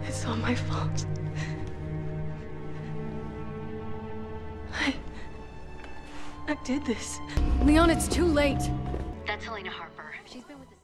It's all my fault. I did this. Leon, it's too late. That's Helena Harper. She's been with the